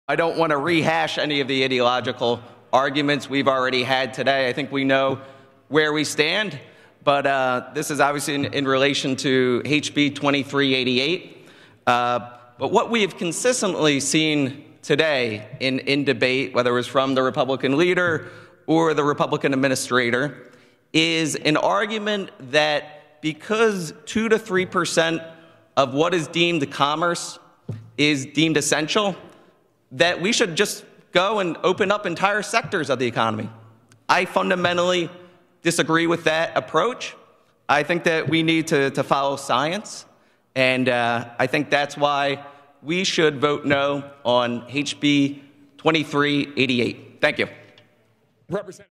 I don't want to rehash any of the ideological arguments we've already had today. I think we know where we stand, but this is obviously in relation to HB 2388. But what we have consistently seen today in debate, whether it was from the Republican leader or the Republican administrator, is an argument that because 2 to 3% of what is deemed commerce is deemed essential, that we should just go and open up entire sectors of the economy. I fundamentally disagree with that approach. I think that we need to follow science, and I think that's why we should vote no on HB 2388. Thank you.